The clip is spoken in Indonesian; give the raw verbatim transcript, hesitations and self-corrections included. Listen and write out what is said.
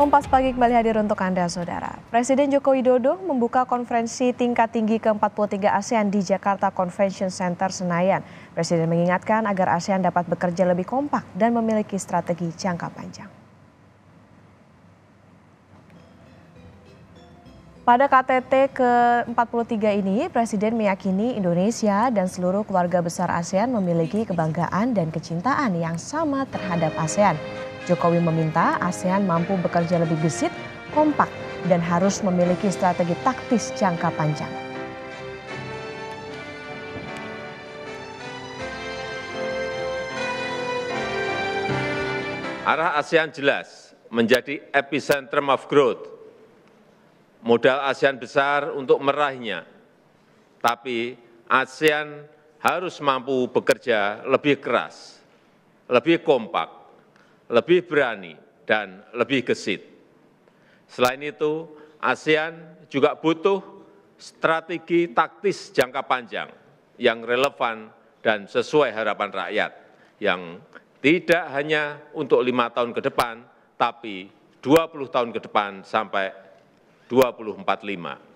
Kompas Pagi kembali hadir untuk Anda, Saudara. Presiden Joko Widodo membuka konferensi tingkat tinggi ke empat puluh tiga ASEAN di Jakarta Convention Center Senayan. Presiden mengingatkan agar ASEAN dapat bekerja lebih kompak dan memiliki strategi jangka panjang. Pada K T T ke empat puluh tiga ini, Presiden meyakini Indonesia dan seluruh keluarga besar ASEAN memiliki kebanggaan dan kecintaan yang sama terhadap ASEAN. Jokowi meminta ASEAN mampu bekerja lebih gesit, kompak, dan harus memiliki strategi taktis jangka panjang. Arah ASEAN jelas menjadi epicentrum of growth. Modal ASEAN besar untuk meraihnya, tapi ASEAN harus mampu bekerja lebih keras, lebih kompak, lebih berani, dan lebih gesit. Selain itu, ASEAN juga butuh strategi taktis jangka panjang yang relevan dan sesuai harapan rakyat, yang tidak hanya untuk lima tahun ke depan, tapi dua puluh tahun ke depan sampai dua ribu empat puluh lima.